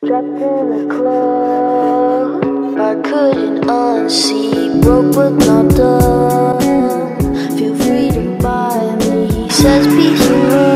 Trapped in a club, I couldn't unsee. Broke but not done. Feel free to buy me. He says peace and love.